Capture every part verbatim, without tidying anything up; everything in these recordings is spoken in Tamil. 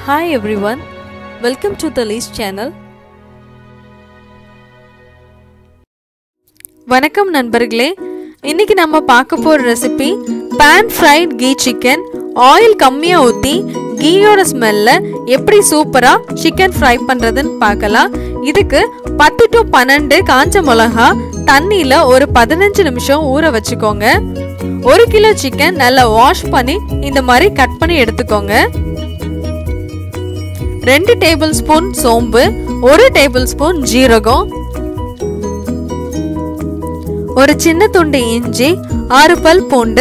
Hi everyone, welcome to the Lee's channel. வணக்கம் நண்பர்களே, இன்னைக்கு நம்ம பார்க்க போற recipe pan fried ghee chicken. Oil கம்மியா ஊத்தி கீயோட ஸ்மெல்ல எப்படி சூப்பரா chicken fry பண்றதுன்னு பார்க்கலாம். இதுக்கு பத்து to பன்னிரண்டு காஞ்ச மிளகாய் தண்ணியில ஒரு பதினைந்து நிமிஷம் ஊற வச்சுக்கோங்க. ஒரு கிலோ சிக்கன் நல்லா வாஷ் பண்ணி இந்த மாதிரி கட் பண்ணி எடுத்துக்கோங்க. ரெண்டு டேபிள் ஸ்பூன் சோம்பு, ஒரு டேபிள் ஸ்பூன் ஜீரகம், ஒரு சின்ன துண்டு இஞ்சி, ஆறு பல் பூண்டு,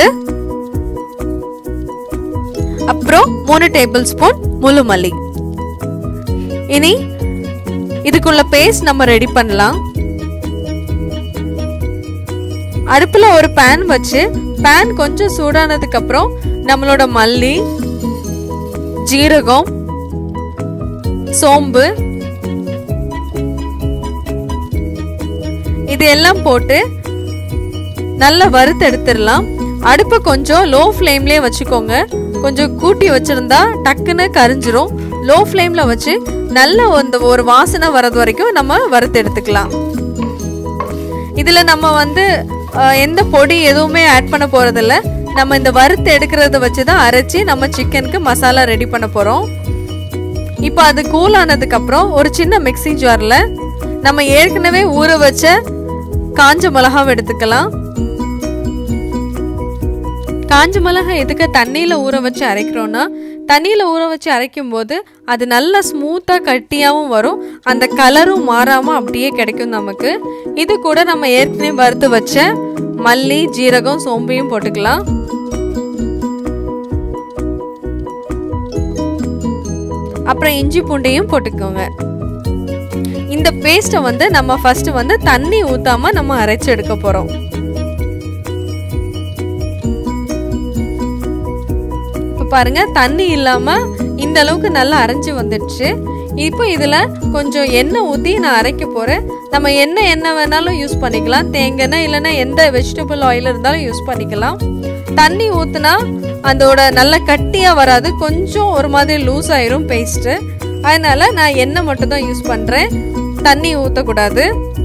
அப்புறம் மூணு டேபிள் ஸ்பூன் முழு மல்லி. இனி இதுக்குள்ள பேஸ்ட் நம்ம ரெடி பண்ணலாம். அடுப்புல ஒரு pan வச்சு pan கொஞ்சம் சூடானதுக்கு அப்புறம் நம்மளோட மல்லி, ஜீரகம், சோம்பு இது எல்லாம் போட்டு நல்லா வறுத்து எடுத்துடலாம். அடுப்பை கொஞ்சம் லோ ஃப்ளேம்லயே வச்சுக்கோங்க. கொஞ்சம் கூட்டி வச்சிருந்தா டக்குன்னு கரிஞ்சிரும். லோ ஃப்ளேம்ல வச்சு நல்ல ஒரு வாசனை வரது வரைக்கும் நம்ம வறுத்து எடுத்துக்கலாம். இதுல நம்ம வந்து எந்த பொடி எதுவுமே ஆட் பண்ண போறதில்ல. நம்ம இந்த வறுத்து எடுக்கிறத வச்சுதான் அரைச்சி நம்ம சிக்கனுக்கு மசாலா ரெடி பண்ண போறோம். இப்போ அது கூல் ஆனதுக்கு அப்புறம் ஒரு சின்ன மிக்ஸி ஜார்ல நம்ம ஏற்கனவே ஊற வச்ச காஞ்ச மிளகாய் எடுத்துக்கலாம். காஞ்ச மிளகாய் எதுக்கு தண்ணியில ஊற வச்சு அரைக்கிறோம்னா, தண்ணியில ஊற வச்சு அரைக்கும் போது அது நல்லா ஸ்மூத்தா கட்டியாவும் வரும், அந்த கலரும் மாறாம அப்படியே கிடைக்கும் நமக்கு. இது கூட நம்ம ஏற்கனவே வறுத்து வச்ச மல்லி, ஜீரகம், சோம்பையும் போட்டுக்கலாம். அப்புறம் இஞ்சி பூண்டையும் போட்டுக்கோங்க. இந்த பேஸ்ட்டை வந்து நம்ம ஃபர்ஸ்ட் வந்து தண்ணி ஊத்தாம நம்ம அரைச்சு எடுக்க போறோம். இப்ப பாருங்க, தண்ணி இல்லாம இந்த அளவுக்கு நல்லா அரைஞ்சு வந்துடுச்சு. இப்போ இதுல கொஞ்சம் எண்ணெய் ஊத்தி நான் அரைக்க போறேன். நம்ம எண்ணெய் என்ன வேணாலும் யூஸ் பண்ணிக்கலாம். தேங்காய் எண்ணெய் இல்லைன்னா எந்த வெஜிடபிள் ஆயில் இருந்தாலும் யூஸ் பண்ணிக்கலாம். தண்ணி ஊத்துனா அதோட நல்ல கட்டியா வராது, கொஞ்சம் ஒரு மாதிரி லூஸ் ஆயிரும் பேஸ்ட். அதனால நான் எண்ணெய் மட்டும் தான் யூஸ் பண்றேன், தண்ணி ஊத்தக்கூடாது.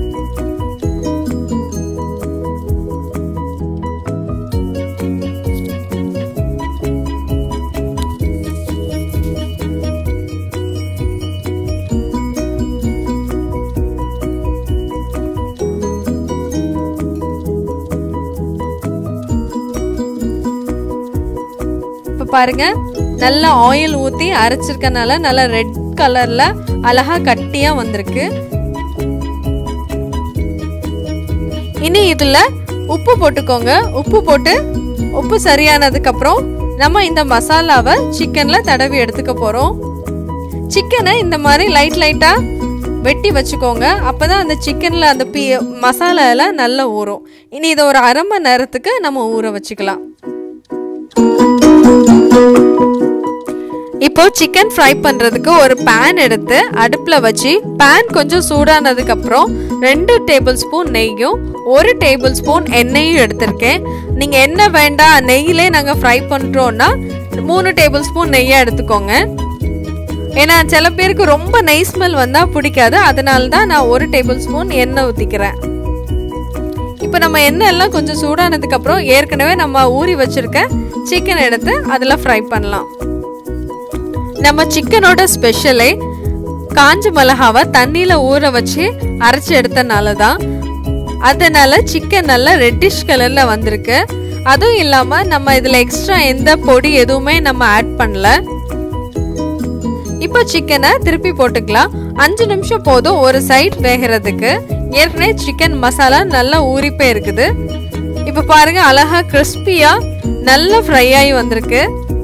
பாருங்க, நல்ல ஆயில் ஊத்தி அரைச்சிருக்கனால நல்ல ரெட் கலர்ல அழகா கட்டியா வந்திருக்கு. இனி இதுல உப்பு போட்டுக்கோங்க. உப்பு போட்டு உப்பு சரியானதுக்கு அப்புறம் நம்ம இந்த மசாலாவை சிக்கன்ல தடவி எடுத்துக்க போறோம். சிக்கனை இந்த மாதிரி லைட் லைட்டா வெட்டி வச்சுக்கோங்க. அப்பதான் அந்த சிக்கன்ல அந்த பீ மசாலா எல்லாம் நல்லா ஊறும். இனி இதை ஒரு அரை மணி நேரத்துக்கு நம்ம ஊற வச்சுக்கலாம். இப்போ சிக்கன் ஃப்ரை பண்றதுக்கு ஒரு பேன் எடுத்து அடுப்புல வச்சு பேன் கொஞ்சம் சூடானதுக்கு அப்புறம் ரெண்டு டேபிள் ஸ்பூன் நெய்யும் ஒரு டேபிள் ஸ்பூன் எண்ணெயும் எடுத்திருக்கேன். நீங்க எண்ணெய் வேண்டாம், நெய்யிலே நாங்க ஃப்ரை பண்றோம்னா மூணு டேபிள் ஸ்பூன் நெய்யா எடுத்துக்கோங்க. ஏன்னா சில பேருக்கு ரொம்ப நெய் ஸ்மெல் வந்தா பிடிக்காது, அதனால தான் நான் ஒரு டேபிள் ஸ்பூன் எண்ணெய் ஊத்திக்கிறேன். இப்போ நம்ம எண்ணெய் எல்லாம் கொஞ்சம் சூடானதுக்கு அப்புறம் ஏற்கனவே நம்ம ஊறி வச்சிருக்க சிக்கன் எடுத்து அதில் ஃப்ரை பண்ணலாம். நம்ம சிக்கனோட ஸ்பெஷலே காஞ்ச மிளகாவை தண்ணியில ஊற வச்சு அரைச்சு எடுத்தனால தான், அதனால சிக்கன் நல்லா ரெட்டிஷ் கலர்ல வந்திருக்கு. அதுவும் இல்லாம நம்ம இதுல எக்ஸ்ட்ரா எந்த பொடி எதுவுமே நம்ம ஆட் பண்ணல. இப்போ சிக்கனை திருப்பி போட்டுக்கலாம். அஞ்சு நிமிஷம் போதும் ஒரு சைட் வேகிறதுக்கு. ஏற்கனவே சிக்கன் மசாலா நல்லா ஊறிப்பே இருக்குது. இப்ப பாருங்க, அழகா கிறிஸ்பியா நல்லா ஃப்ரை ஆகி வந்திருக்கு.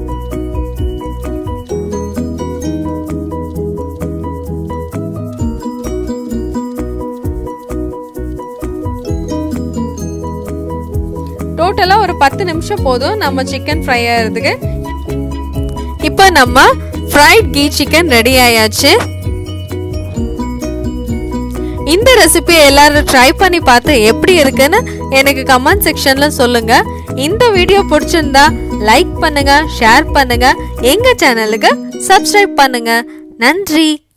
டோட்டலா ஒரு பத்து நிமிஷம் போதும் நம்ம சிக்கன் ஃப்ரை ஆகிறதுக்கு. இப்போ நம்ம ஃப்ரைட் கீ சிக்கன் ரெடி ஆயாச்சு. இந்த ரெசிபியை எல்லாரும் ட்ரை பண்ணி பார்த்து எப்படி இருக்குன்னு எனக்கு கமெண்ட் செக்ஷன்ல சொல்லுங்க. இந்த வீடியோ பிடிச்சிருந்தா லைக் பண்ணுங்க, ஷேர் பண்ணுங்க, எங்க சேனலுக்கு சப்ஸ்கிரைப் பண்ணுங்க. நன்றி.